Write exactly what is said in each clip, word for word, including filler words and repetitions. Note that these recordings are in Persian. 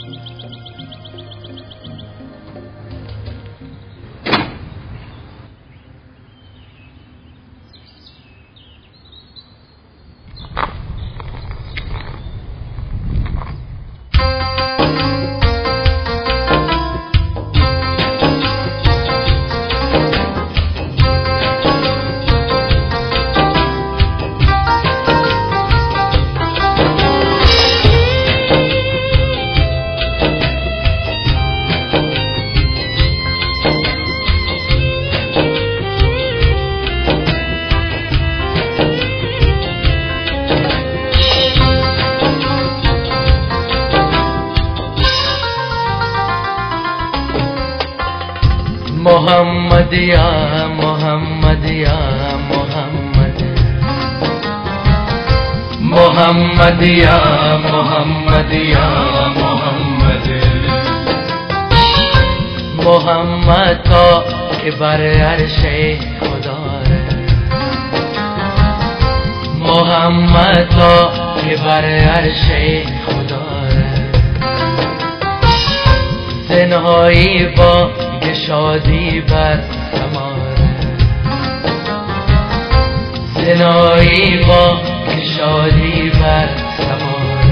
मोहम्मद या मोहम्मद या मोहम्मद मोहम्मद या मोहम्मद या मोहम्मद मोहम्मद तो के बर अर्शे खुदा रे मोहम्मद तो के बर अर्शे खुदा रे زنهایی با شادی بر تماره زنایی با شادی بر تماره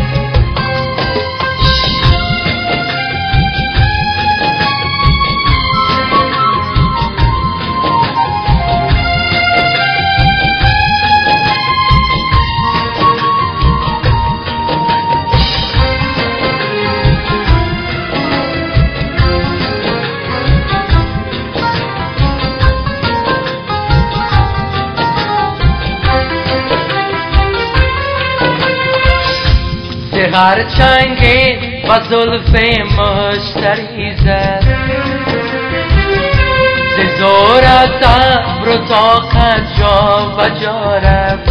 هر چنگی و زلف مشتری زد ز زور از صبر و طاقت جا و جا رفت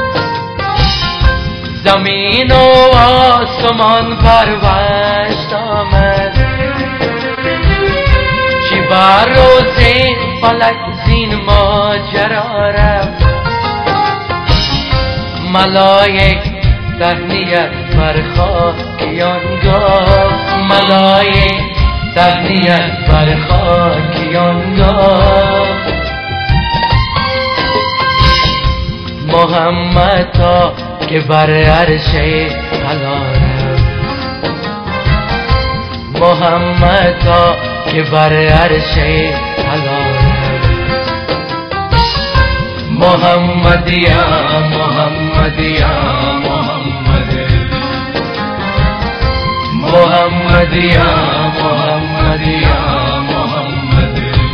زمین و آسمان پرورشت آمد چی بر روز فلک زین ماجرا رفت ملائک تهنیت بر خاکیان گفت ملائک تهنیت بر خاکیان گفت محمد تا که بر عرش علا رفت محمد تا که بر عرش علا رفت محمد یا محمد یا محمد یا محمد یا محمد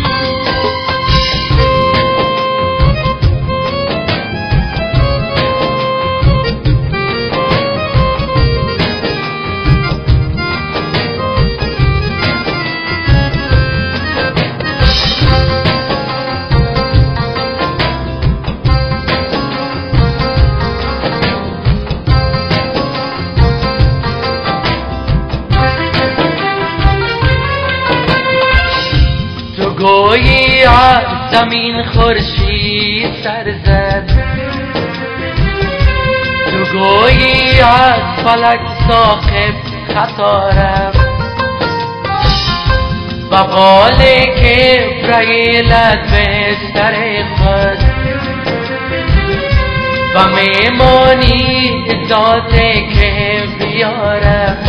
گویی از زمین خورشید سر زد تو گویی از فلک صاحب خطا رفت و قال کبریلت بستر خود و میمانی ذات کبریا رفت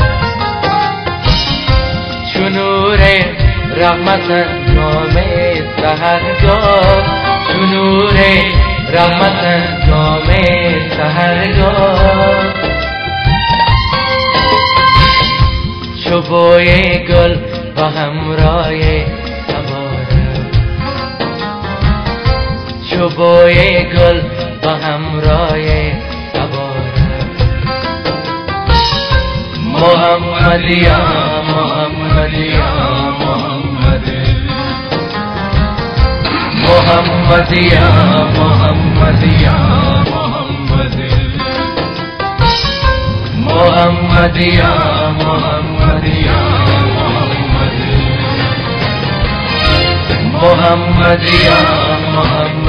چون نور رحمت جام سحرگاه چون نور رحمت جام سحرگاه چو بوی گل و همراه سواره چو بوی گل و همراه سواره محمد یا محمد یا محمد یا محمد یا محمد محمد یا محمد یا محمد محمد یا محمد